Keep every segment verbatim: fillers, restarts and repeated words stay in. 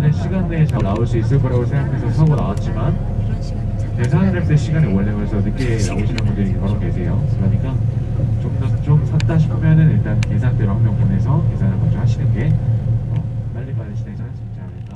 원하는 시간 내에 잘 나올 수 있을 거라고 생각해서 사고 나왔지만 계산을 할 때 시간이 원래 그래서 늦게 나오시는 분들이 바로 계세요. 그러니까 좀 더 좀 샀다 싶으면은 일단 계산대로 한 명 보내서 계산을 먼저 하시는 게 어, 빨리빨리 진행할 수 있지 않을까.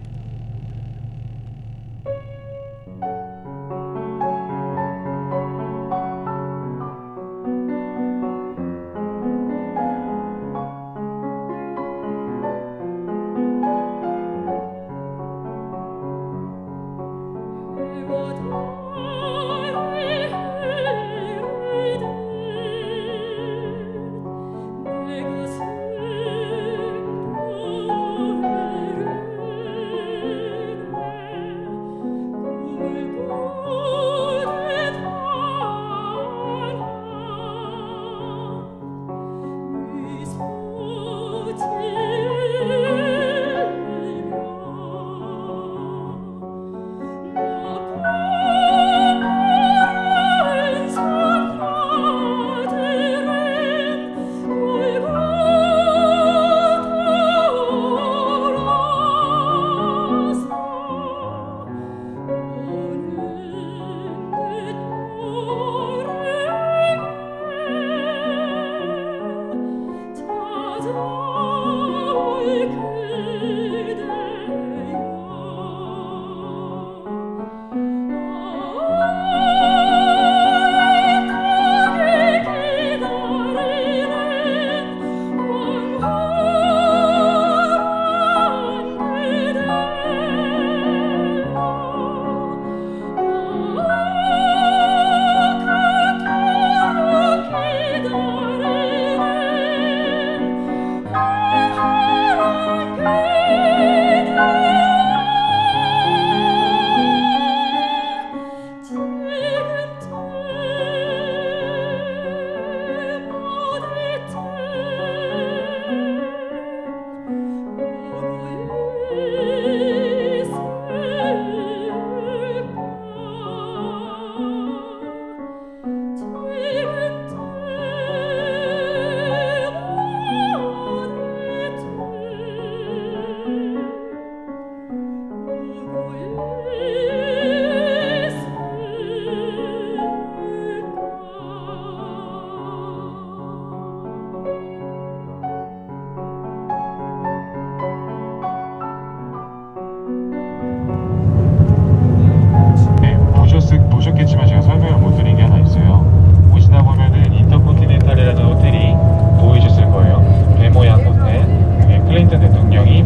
보셨겠지만 제가 설명을 못 드린 게 하나 있어요. 보시다 보면은 인터컨티넨탈이라는 호텔이 보이셨을 거예요. 배 모양 호텔. 네, 클린턴 대통령이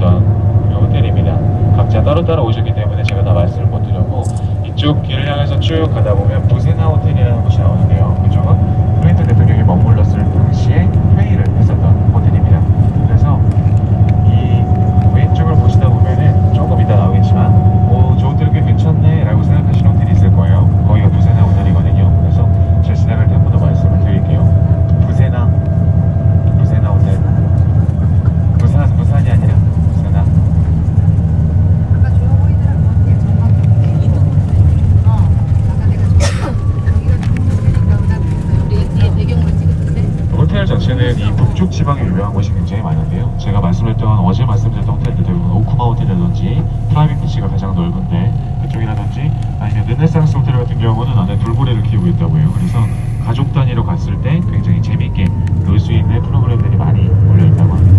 머물렀던 호텔입니다. 각자 따로따로 오셨기 때문에 제가 다 말씀을 못 드렸고, 이쪽 길을 향해서 쭉 가다 보면 부세나 호텔이라는 곳이 나오는데요. 그쪽은 클린턴 대통령이 머물렀을 당시에 회의를 했었던 호텔입니다. 그래서 이 왼쪽을 보시다 보면은 조금 이따 나오겠지만 오, 저 호텔 꽤 괜찮네 라고 생각하시는 호텔이 있을 거예요. 거기가 부세나 호텔이거든요. 그래서 제가 지나갈 때 한 번 더 말씀을 드릴게요. 부세나 부세나 호텔. 부산, 부산이 아니라 부세나. 아까 좋아 보이더라고. 전망 인도 어 아까 내가 좋아 여기가 좋은 호텔인가 보다 그랬어요. 우리 뒤에 배경으로 찍었는데 호텔 자체는 이 북쪽 지방에 유명한 곳이 굉장히 많은데요. 제가 말씀드렸던 어제 말씀드렸던 호텔들 대부분 오쿠마 호텔이라든지 프라이빗 비치가 가장 넓은데 그쪽이라든지 아니면 르네상스 호텔 같은 경우는 안에 돌고래를 키우고 있다고 해요. 그래서 가족 단위로 갔을 때 굉장히 재밌게 놀 수 있는 프로그램들이 많이 몰려 있다고 합니다.